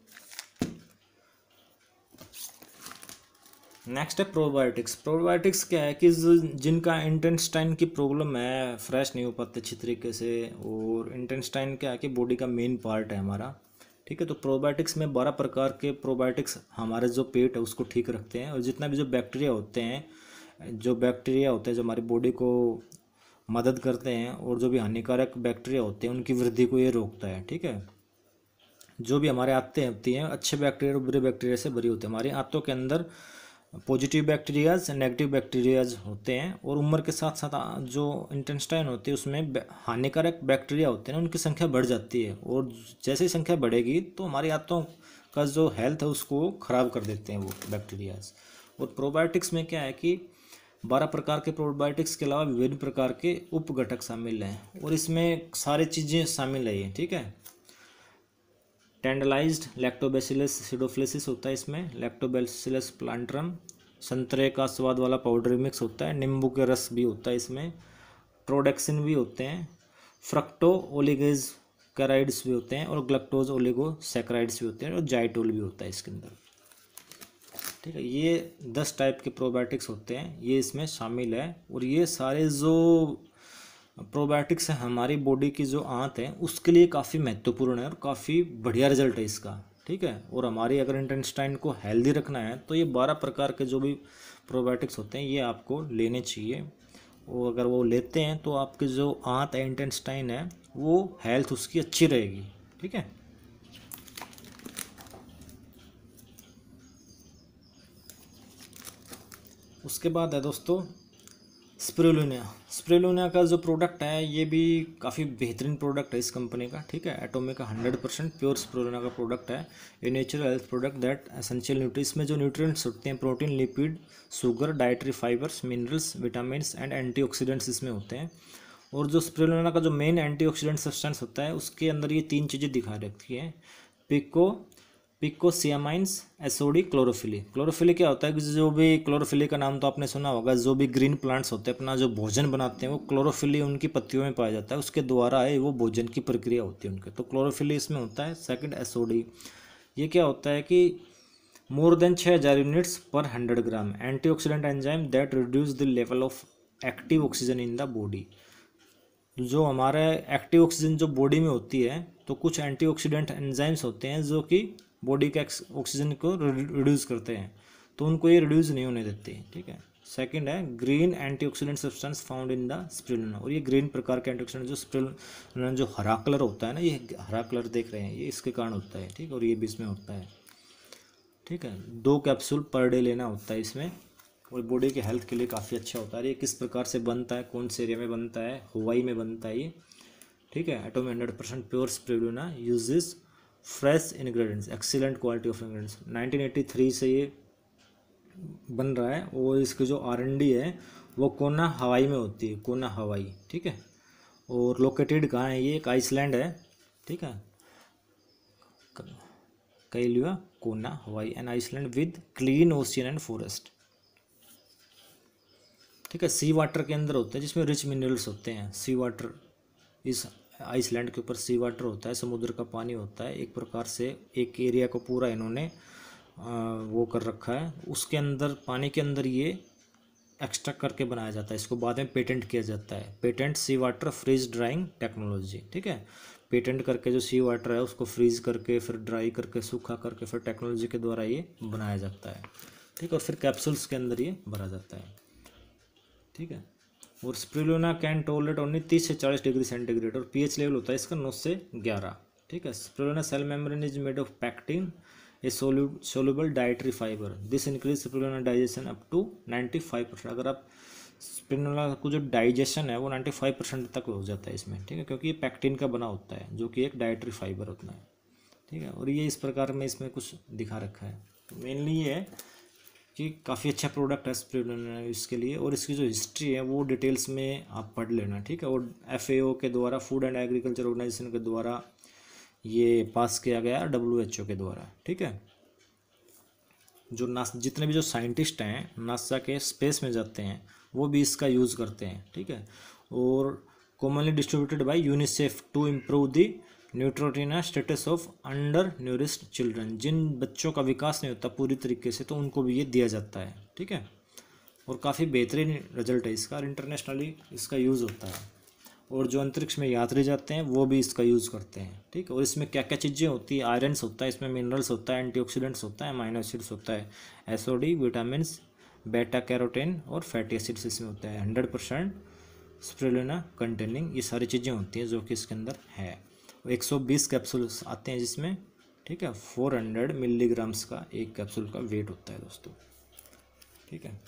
नेक्स्ट है प्रोबायोटिक्स। प्रोबायोटिक्स क्या है कि जिनका इंटेस्टाइन की प्रॉब्लम है, फ्रेश नहीं हो पाते अच्छी तरीके से, और इंटेस्टाइन क्या है कि बॉडी का मेन पार्ट है हमारा, ठीक है। तो प्रोबायोटिक्स में 12 प्रकार के प्रोबायोटिक्स हमारे जो पेट है उसको ठीक रखते हैं, और जितना भी जो बैक्टीरिया होते हैं, जो हमारी बॉडी को मदद करते हैं, और जो भी हानिकारक बैक्टीरिया होते हैं उनकी वृद्धि को ये रोकता है, ठीक है। जो भी हमारे आंतें होती हैं अच्छे बैक्टीरिया और बुरे बैक्टीरिया से भरी होती है, हमारी आंतों के अंदर पॉजिटिव बैक्टीरियाज, नेगेटिव बैक्टीरियाज होते हैं, और उम्र के साथ साथ जो इंटेस्टाइन होती है उसमें हानिकारक बैक्टीरिया होते हैं उनकी संख्या बढ़ जाती है, और जैसे ही संख्या बढ़ेगी तो हमारी आंतों का जो हेल्थ है उसको ख़राब कर देते हैं वो बैक्टीरियाज। और प्रोबायोटिक्स में क्या है कि 12 प्रकार के प्रोबायोटिक्स के अलावा विभिन्न प्रकार के उपघटक शामिल हैं, और इसमें सारी चीज़ें शामिल है, ठीक है। टेंडलाइज्ड लैक्टोबैसिलस सिडोफ्लेसिस होता है इसमें, लैक्टोबैसिलस प्लांटरम, संतरे का स्वाद वाला पाउडर मिक्स होता है, नींबू के रस भी होता है इसमें, ट्रोडेक्सिन भी होते हैं, फ्रक्टो ओलिगेज कैराइड्स भी होते हैं, और ग्लक्टोज ओलिगोसैकेराइड्स भी होते हैं, और जाइटोल भी होता है इसके अंदर, ठीक है। ये 10 टाइप के प्रोबायोटिक्स होते हैं, ये इसमें शामिल है। और ये सारे जो प्रोबायोटिक्स है हमारी बॉडी की जो आंत है उसके लिए काफ़ी महत्वपूर्ण है, और काफ़ी बढ़िया रिजल्ट है इसका, ठीक है। और हमारी अगर इंटेस्टाइन को हेल्दी रखना है तो ये 12 प्रकार के जो भी प्रोबायोटिक्स होते हैं ये आपको लेने चाहिए, और अगर वो लेते हैं तो आपकी जो आंत है, इंटेस्टाइन है, वो हेल्थ उसकी अच्छी रहेगी, ठीक है। उसके बाद है दोस्तों स्पिरुलिना। स्पिरुलिना का जो प्रोडक्ट है ये भी काफ़ी बेहतरीन प्रोडक्ट है इस कंपनी का, ठीक है। एटोमिक का 100% प्योर स्पिरुलिना का प्रोडक्ट है। ये natural health product that essential nutrients में जो न्यूट्रिएंट्स होते हैं, protein, lipid, sugar, dietary fibres, minerals, vitamins and antioxidants इसमें होते हैं। और जो स्पिरुलिना का जो मेन एंटीऑक्सीडेंट सब्सटेंस होता है उसके अंदर ये 3 चीज़ें दिखा रखी हैं। पिकोसियामाइंस, एसओडी, क्लोरोफिली। क्लोरोफिली क्या होता है कि जो भी क्लोरोफिली का नाम तो आपने सुना होगा, जो भी ग्रीन प्लांट्स होते हैं अपना जो भोजन बनाते हैं वो क्लोरोफिली उनकी पत्तियों में पाया जाता है, उसके द्वारा है वो भोजन की प्रक्रिया होती है उनके, तो क्लोरोफिली इसमें होता है। सेकंड एसओडी, ये क्या होता है कि मोर देन 6000 यूनिट्स पर 100 gram antioxidant enzyme that reduce the level of active oxygen in the body. जो हमारे एक्टिव ऑक्सीजन जो बॉडी में होती है तो कुछ एंटीऑक्सीडेंट एंजाइम्स होते हैं जो कि बॉडी के ऑक्सीजन को रिड्यूस करते हैं, तो उनको ये रिड्यूस नहीं होने देते, ठीक है। सेकंड है green antioxidant substance found in the spirulina. और ये ग्रीन प्रकार के एंटीऑक्सीडेंट जो स्पिरुलिना जो हरा कलर होता है ना, ये हरा कलर देख रहे हैं, ये इसके कारण होता है, ठीक है। और ये भी इसमें होता है, ठीक है। 2 कैप्सूल पर डे लेना होता है इसमें, और बॉडी के हेल्थ के लिए काफ़ी अच्छा होता है। ये किस प्रकार से बनता है, कौन से एरिया में बनता है, हवाई में बनता है ये, ठीक है। Atomic 100% pure spirulina uses fresh ingredients, excellent quality of ingredients. 1983 से ये बन रहा है, और इसकी जो R&D है वो कोना हवाई में होती है, कोना हवाई, ठीक है। और लोकेटेड कहाँ है, ये एक आइसलैंड है, ठीक है। Kailua Kona Hawaii and Iceland with clean ocean and forest, ठीक है। सी वाटर के अंदर होते हैं जिसमें रिच मिनरल्स होते हैं। सी वाटर, इस आइसलैंड के ऊपर सी वाटर होता है, समुद्र का पानी होता है। एक प्रकार से एक एरिया को पूरा इन्होंने वो कर रखा है, उसके अंदर पानी के अंदर ये एक्सट्रैक्ट करके बनाया जाता है। इसको बाद में पेटेंट किया जाता है, patent sea water freeze drying technology, ठीक है। पेटेंट करके जो सी वाटर है उसको फ्रीज करके फिर ड्राई करके सूखा करके फिर टेक्नोलॉजी के द्वारा ये बनाया जाता है, ठीक है। और फिर कैप्सूल्स के अंदर ये भरा जाता है, ठीक है। और स्पिरुलिना कैन टॉलरेट ओनली 30 से 40 डिग्री सेंटीग्रेड, और पीएच लेवल होता है इसका 9 से 11, ठीक है। Spirulina cell membrane is made of pectin, a soluble dietary fibre, this increase spirulina digestion up to 95%। अगर आप स्पिरुलिना को जो डाइजेशन है वो 95% तक हो जाता है इसमें, ठीक है, क्योंकि ये पैक्टिन का बना होता है जो कि एक डाइटरी फाइबर होता है, ठीक है। और ये इस प्रकार में इसमें कुछ दिखा रखा है। तो मेनली ये है कि काफ़ी अच्छा प्रोडक्ट है स्पिरुलिना इसके लिए, और इसकी जो हिस्ट्री है वो डिटेल्स में आप पढ़ लेना, ठीक है। और FAO के द्वारा, फूड एंड एग्रीकल्चर ऑर्गेनाइजेशन के द्वारा ये पास किया गया, WHO के द्वारा, ठीक है। जो जितने भी जो साइंटिस्ट हैं नासा के स्पेस में जाते हैं वो भी इसका यूज़ करते हैं, ठीक है। और commonly distributed by UNICEF to improve the nutritional status of under nourished children. जिन बच्चों का विकास नहीं होता पूरी तरीके से तो उनको भी ये दिया जाता है, ठीक है। और काफ़ी बेहतरीन रिजल्ट है इसका, इंटरनेशनली इसका यूज़ होता है। और जो अंतरिक्ष में यात्री जाते हैं वो भी इसका यूज़ करते हैं, ठीक है। और इसमें क्या क्या चीज़ें होती है, आयरन्स होता है इसमें, मिनरल्स होता है, एंटीऑक्सीडेंट्स होता है, अमाइनो एसिड्स होता है, SOD, विटामिन, बेटा कैरोटीन और फैटी एसिड्स इसमें होता है। 100% स्पिरुलिना कंटेनिंग ये सारी चीज़ें होती हैं जो कि इसके अंदर है। 120 कैप्सूल्स आते हैं जिसमें, ठीक है। 400 मिलीग्राम्स का एक कैप्सूल का वेट होता है दोस्तों, ठीक है।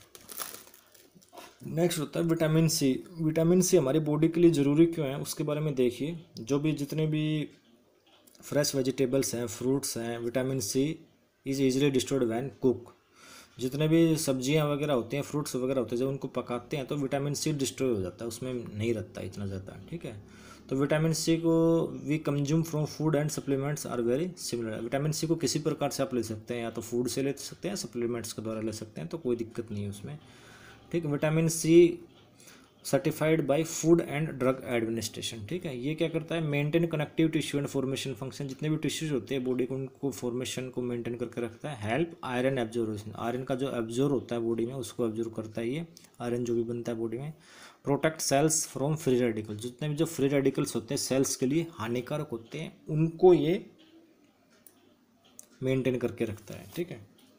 नेक्स्ट होता है विटामिन सी। विटामिन सी हमारी बॉडी के लिए ज़रूरी क्यों है उसके बारे में देखिए। जो भी जितने भी फ्रेश वेजिटेबल्स हैं, फ्रूट्स हैं, vitamin C is easily destroyed when cook. जितने भी सब्जियां वगैरह होती हैं, फ्रूट्स वगैरह होते हैं, जब उनको पकाते हैं तो विटामिन सी डिस्ट्रॉय हो जाता है, उसमें नहीं रहता इतना ज़्यादा, ठीक है। तो विटामिन सी को we consume from food and supplements are very similar. Vitamin C को किसी प्रकार से आप ले सकते हैं, या तो फूड से ले सकते हैं, सप्लीमेंट्स के द्वारा ले सकते हैं, तो कोई दिक्कत नहीं है उसमें, ठीक है। Vitamin C certified by food and drug administration, ठीक है। ये क्या करता है, maintain connective tissue and formation function. जितने भी टिश्यूज होते हैं बॉडी को उनको फॉर्मेशन को मेंटेन करके रखता है। हेल्प आयरन एब्जॉर्बेशन, आयरन का जो एब्जॉर्ब होता है बॉडी में उसको एब्जॉर्ब करता है ये आयरन जो भी बनता है बॉडी में। Protect cells from free radical, जितने भी जो फ्री रेडिकल्स होते हैं सेल्स के लिए हानिकारक होते हैं उनको ये मेंटेन करके रखता है, ठीक है।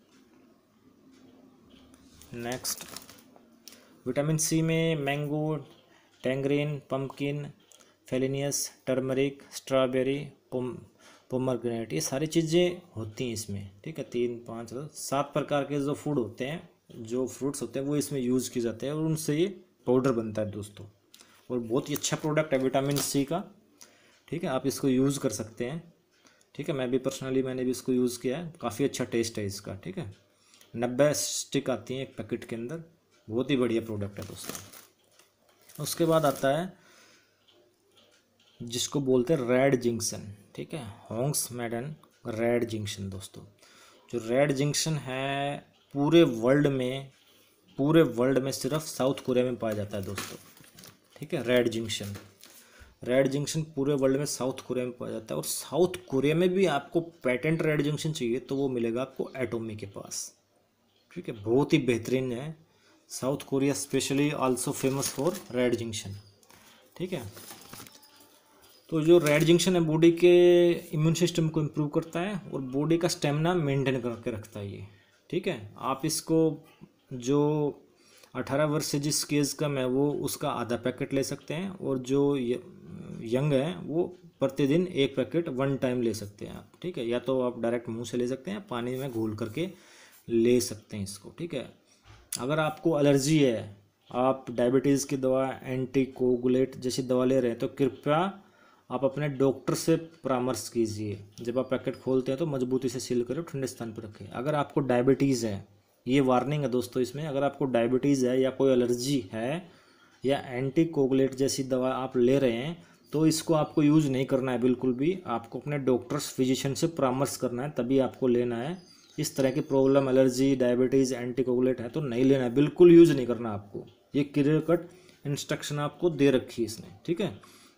नेक्स्ट विटामिन सी में मैंगो, टैंगरीन, पम्पकिन, फेलिनियस, टर्मरिक, स्ट्रॉबेरी, पोमग्रेनेट, ये सारी चीज़ें होती हैं इसमें, ठीक है। 3, 5, 7 प्रकार के जो फूड होते हैं, जो फ्रूट्स होते हैं वो इसमें यूज़ किए जाते हैं और उनसे ये पाउडर बनता है दोस्तों, और बहुत ही अच्छा प्रोडक्ट है विटामिन सी का। ठीक है, आप इसको यूज़ कर सकते हैं। ठीक है, मैं भी पर्सनली मैंने भी इसको यूज़ किया है, काफ़ी अच्छा टेस्ट है इसका। ठीक है, 90 स्टिक आती हैं एक पैकेट के अंदर, बहुत ही बढ़िया प्रोडक्ट है दोस्तों। उसके बाद आता है जिसको बोलते हैं रेड जिंक्शन। ठीक है, हॉन्ग्स मेडन रेड जिंक्शन दोस्तों। जो रेड जिंक्शन है पूरे वर्ल्ड में सिर्फ साउथ कोरिया में पाया जाता है दोस्तों। ठीक है, रेड जिंक्शन पूरे वर्ल्ड में साउथ कोरिया में पाया जाता है, और साउथ कोरिया में भी आपको पेटेंट रेड जिंक्शन चाहिए तो वो मिलेगा आपको एटोमी के पास। ठीक है, बहुत ही बेहतरीन है। South Korea specially also famous for red ginseng. ठीक है, तो जो रेड जिंक्शन है बॉडी के इम्यून सिस्टम को इम्प्रूव करता है और बॉडी का स्टेमिना मेंटेन करके रखता है ये। ठीक है, आप इसको जो 18 वर्ष से जिस केज कम है वो उसका आधा पैकेट ले सकते हैं, और जो यंग है वो प्रतिदिन एक पैकेट 1 टाइम ले सकते हैं आप। ठीक है, या तो आप डायरेक्ट मुंह से ले सकते हैं, पानी में घोल करके ले सकते हैं इसको। ठीक है, अगर आपको एलर्जी है, आप डायबिटीज़ की दवा, एंटी कोगुलेट जैसी दवा ले रहे हैं, तो कृपया आप अपने डॉक्टर से परामर्श कीजिए। जब आप पैकेट खोलते हैं तो मजबूती से सील करें, ठंडे स्थान पर रखें। अगर आपको डायबिटीज़ है, ये वार्निंग है दोस्तों इसमें, अगर आपको डायबिटीज़ है या कोई एलर्जी है या एंटी कोगुलेट जैसी दवा आप ले रहे हैं, तो इसको आपको यूज़ नहीं करना है बिल्कुल भी। आपको अपने डॉक्टर्स फिजिशियन से परामर्श करना है, तभी आपको लेना है। इस तरह की problem, allergy, diabetes, anti coagulate है तो नहीं लेना है, बिल्कुल यूज़ नहीं करना आपको। ये क्लियर कट इंस्ट्रक्शन आपको दे रखी है इसने। ठीक है,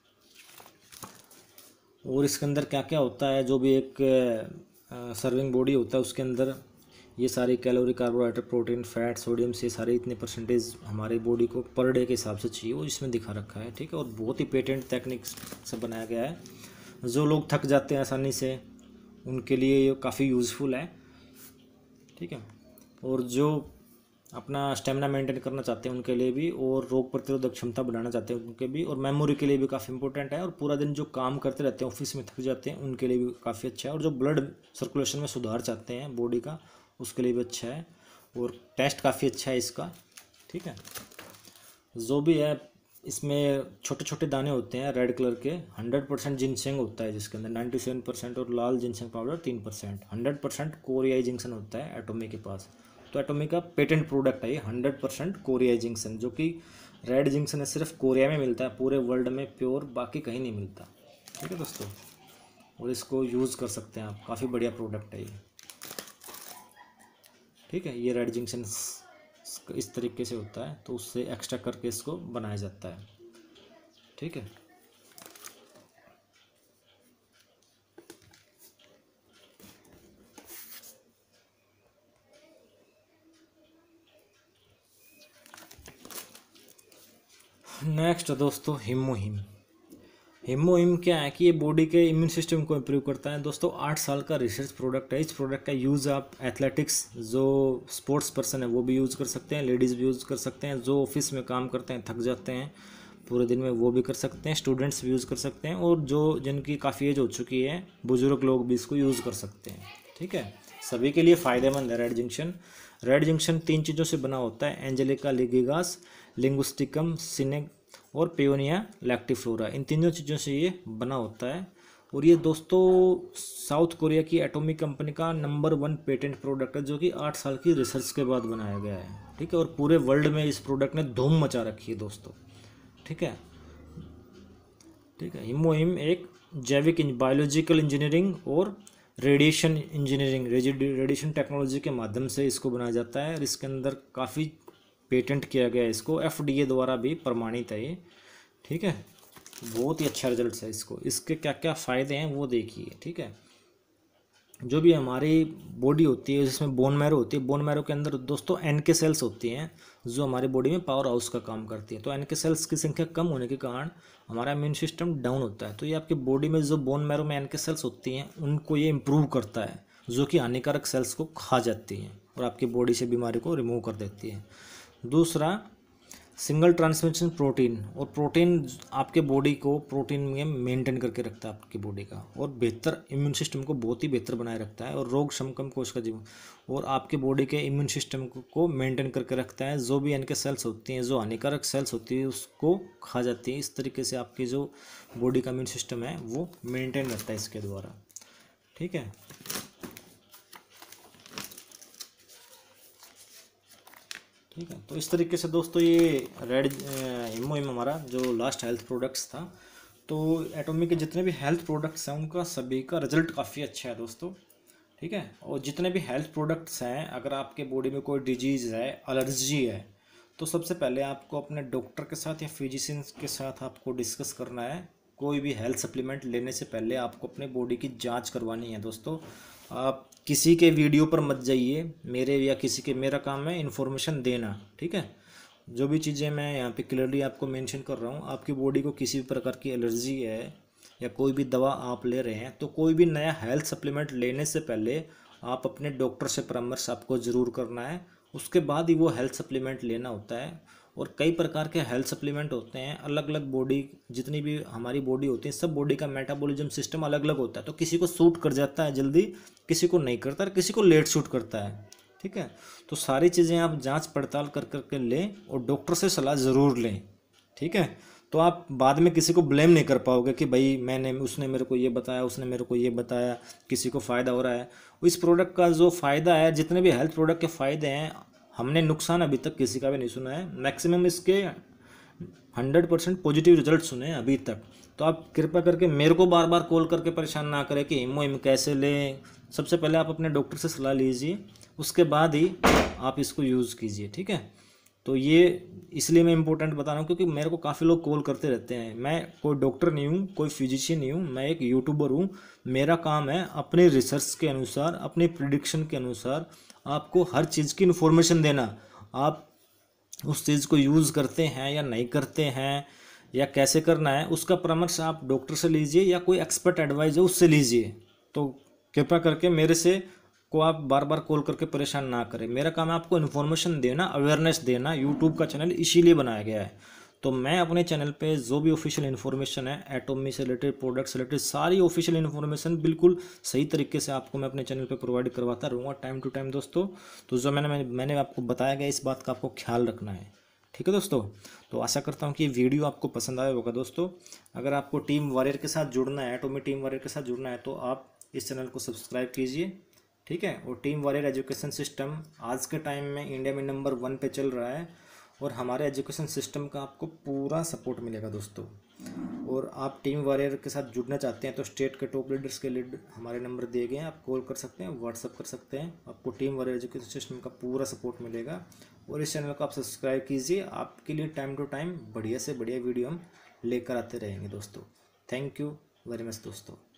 और इसके अंदर क्या क्या होता है, जो भी एक सर्विंग बॉडी होता है उसके अंदर ये सारी calorie, carbohydrate, protein, fat, sodium से सारे इतने परसेंटेज हमारी बॉडी को पर डे के हिसाब से चाहिए, वो इसमें दिखा रखा है। ठीक है, और बहुत ही पेटेंट टेक्निक से बनाया गया है। जो लोग थक जाते हैं आसानी से उनके लिए ये काफ़ी यूज़फुल है। ठीक है, और जो अपना स्टेमिना मेंटेन करना चाहते हैं उनके लिए भी, और रोग प्रतिरोधक क्षमता बढ़ाना चाहते हैं उनके भी, और मेमोरी के लिए भी काफ़ी इंपॉर्टेंट है। और पूरा दिन जो काम करते रहते हैं, ऑफिस में थक जाते हैं, उनके लिए भी काफ़ी अच्छा है। और जो ब्लड सर्कुलेशन में सुधार चाहते हैं बॉडी का, उसके लिए भी अच्छा है, और टेस्ट काफ़ी अच्छा है इसका। ठीक है, जो भी है इसमें छोटे छोटे दाने होते हैं रेड कलर के, 100% जिनसेंग होता है जिसके अंदर 97%, और लाल जिनसेंग पाउडर 3%। 100% कोरियाई जिंक्शन होता है एटोमी के पास। तो एटोमी का पेटेंट प्रोडक्ट है ये 100% कोरियाई जिंक्शन, जो कि रेड जिंक्शन है सिर्फ कोरिया में मिलता है, पूरे वर्ल्ड में प्योर बाकी कहीं नहीं मिलता। ठीक है दोस्तों, और इसको यूज़ कर सकते हैं आप, काफ़ी बढ़िया प्रोडक्ट है ये। ठीक है, ये रेड जिंक्शन इस तरीके से होता है, तो उससे एक्स्ट्रा करके इसको बनाया जाता है। ठीक है, नेक्स्ट दोस्तों हिमोहिम। हिमोहिम क्या है कि ये बॉडी के इम्यून सिस्टम को इम्प्रूव करता है दोस्तों। 8 साल का रिसर्च प्रोडक्ट है। इस प्रोडक्ट का यूज़ आप एथलेटिक्स, जो स्पोर्ट्स पर्सन है वो भी यूज़ कर सकते हैं, लेडीज़ भी यूज़ कर सकते हैं, जो ऑफिस में काम करते हैं, थक जाते हैं पूरे दिन में, वो भी कर सकते हैं, स्टूडेंट्स भी यूज़ कर सकते हैं, और जो जिनकी काफ़ी एज हो चुकी है, बुजुर्ग लोग भी इसको यूज़ कर सकते हैं। ठीक है, सभी के लिए फ़ायदेमंद है रेड जिंक्शन। रेड जिंक्शन 3 चीज़ों से बना होता है, एंजेलिका लिगिगास, लिंगुस्टिकम सिनेक और पेयोनिया लैक्टिफ्लोरा। इन तीनों चीज़ों से ये बना होता है, और ये दोस्तों साउथ कोरिया की एटॉमिक कंपनी का नंबर 1 पेटेंट प्रोडक्ट है, जो कि 8 साल की रिसर्च के बाद बनाया गया है। ठीक है, और पूरे वर्ल्ड में इस प्रोडक्ट ने धूम मचा रखी है दोस्तों। ठीक है, हिमोहिम एक जैविक बायोलॉजिकल इंजीनियरिंग और रेडिएशन इंजीनियरिंग, रेडिएशन टेक्नोलॉजी के माध्यम से इसको बनाया जाता है, और इसके अंदर काफ़ी पेटेंट किया गया है, इसको FDA द्वारा भी प्रमाणित है ये। ठीक है, बहुत ही अच्छा रिजल्ट है इसको। इसके क्या क्या फ़ायदे हैं वो देखिए। ठीक है, जो भी हमारी बॉडी होती है जिसमें बोन मैरो होती है, बोन मैरो के अंदर दोस्तों NK सेल्स होती हैं, जो हमारी बॉडी में पावर हाउस का काम करती है। तो NK सेल्स की संख्या कम होने के कारण हमारा इम्यून सिस्टम डाउन होता है। तो ये आपकी बॉडी में जो बोन मैरो में NK सेल्स होती हैं उनको ये इम्प्रूव करता है, जो कि हानिकारक सेल्स को खा जाती हैं और आपकी बॉडी से बीमारी को रिमूव कर देती है। दूसरा, सिंगल ट्रांसमिशन प्रोटीन, और प्रोटीन आपके बॉडी को प्रोटीन में मेंटेन करके रखता है आपकी बॉडी का, और बेहतर इम्यून सिस्टम को बहुत ही बेहतर बनाए रखता है, और रोग क्षमकम कोशिका जीवन, और आपके बॉडी के इम्यून सिस्टम को मेंटेन करके रखता है। जो भी इनके सेल्स होती हैं, जो हानिकारक सेल्स होती है उसको खा जाती है। इस तरीके से आपकी जो बॉडी का इम्यून सिस्टम है वो मेंटेन रहता है इसके द्वारा। ठीक है, ठीक है। तो इस तरीके से दोस्तों ये रेड इमोइम हमारा जो लास्ट हेल्थ प्रोडक्ट्स था। तो एटॉमिक के जितने भी हेल्थ प्रोडक्ट्स हैं उनका सभी का रिजल्ट काफ़ी अच्छा है दोस्तों। ठीक है, और जितने भी हेल्थ प्रोडक्ट्स हैं, अगर आपके बॉडी में कोई डिजीज़ है, एलर्जी है, तो सबसे पहले आपको अपने डॉक्टर के साथ या फिजिशियन के साथ आपको डिस्कस करना है। कोई भी हेल्थ सप्लीमेंट लेने से पहले आपको अपने बॉडी की जांच करवानी है दोस्तों। आप किसी के वीडियो पर मत जाइए, मेरे या किसी के, मेरा काम है इन्फॉर्मेशन देना। ठीक है, जो भी चीज़ें मैं यहाँ पे क्लियरली आपको मेंशन कर रहा हूँ, आपकी बॉडी को किसी भी प्रकार की एलर्जी है या कोई भी दवा आप ले रहे हैं, तो कोई भी नया हेल्थ सप्लीमेंट लेने से पहले आप अपने डॉक्टर से परामर्श आपको ज़रूर करना है। उसके बाद ही वो हेल्थ सप्लीमेंट लेना होता है। और कई प्रकार के हेल्थ सप्लीमेंट होते हैं, अलग अलग बॉडी, जितनी भी हमारी बॉडी होती है, सब बॉडी का मेटाबॉलिज्म सिस्टम अलग अलग होता है। तो किसी को सूट कर जाता है जल्दी, किसी को नहीं करता, किसी को लेट सूट करता है। ठीक है, तो सारी चीज़ें आप जांच पड़ताल कर करके लें और डॉक्टर से सलाह ज़रूर लें। ठीक है, तो आप बाद में किसी को ब्लेम नहीं कर पाओगे कि भाई उसने मेरे को ये बताया, उसने मेरे को ये बताया, किसी को फ़ायदा हो रहा है। इस प्रोडक्ट का जो फ़ायदा है, जितने भी हेल्थ प्रोडक्ट के फ़ायदे हैं, हमने नुकसान अभी तक किसी का भी नहीं सुना है। मैक्सिमम इसके 100% पॉजिटिव रिजल्ट सुने हैं अभी तक। तो आप कृपया करके मेरे को बार बार कॉल करके परेशान ना करें कि इमो कैसे लें। सबसे पहले आप अपने डॉक्टर से सलाह लीजिए, उसके बाद ही आप इसको यूज़ कीजिए। ठीक है, तो ये इसलिए मैं इम्पोर्टेंट बता रहा हूँ क्योंकि मेरे को काफ़ी लोग कॉल करते रहते हैं। मैं कोई डॉक्टर नहीं हूँ, कोई फिजिशियन नहीं हूँ, मैं एक यूट्यूबर हूँ। मेरा काम है अपनी रिसर्च के अनुसार, अपनी प्रिडिक्शन के अनुसार आपको हर चीज़ की इन्फॉर्मेशन देना। आप उस चीज़ को यूज़ करते हैं या नहीं करते हैं या कैसे करना है, उसका परामर्श आप डॉक्टर से लीजिए या कोई एक्सपर्ट एडवाइस है उससे लीजिए। तो कृपया करके मेरे से को आप बार बार कॉल करके परेशान ना करें। मेरा काम है आपको इन्फॉर्मेशन देना, अवेयरनेस देना। यूट्यूब का चैनल इसीलिए बनाया गया है। तो मैं अपने चैनल पे जो भी ऑफिशियल इन्फॉर्मेशन है, एटॉमी से रिलेटेड, प्रोडक्ट से रिलेटेड, सारी ऑफिशियल इन्फॉर्मेशन बिल्कुल सही तरीके से आपको मैं अपने चैनल पे प्रोवाइड करवाता रहूँगा टाइम टू टाइम दोस्तों। तो जो मैंने आपको बताया गया, इस बात का आपको ख्याल रखना है। ठीक है दोस्तों, तो आशा करता हूँ कि वीडियो आपको पसंद आया होगा दोस्तों। अगर आपको टीम वॉरियर के साथ जुड़ना है, एटॉमी टीम वॉरियर के साथ जुड़ना है, तो आप इस चैनल को सब्सक्राइब कीजिए। ठीक है, और टीम वॉरियर एजुकेशन सिस्टम आज के टाइम में इंडिया में नंबर 1 पे चल रहा है, और हमारे एजुकेशन सिस्टम का आपको पूरा सपोर्ट मिलेगा दोस्तों। और आप टीम वॉरियर के साथ जुड़ना चाहते हैं तो स्टेट के टॉप लीडर्स के लीड हमारे नंबर दिए गए हैं, आप कॉल कर सकते हैं, व्हाट्सअप कर सकते हैं। आपको टीम वॉरियर एजुकेशन सिस्टम का पूरा सपोर्ट मिलेगा। और इस चैनल को आप सब्सक्राइब कीजिए, आपके लिए टाइम टू टाइम बढ़िया से बढ़िया वीडियो हम लेकर आते रहेंगे दोस्तों। थैंक यू वेरी मच दोस्तों।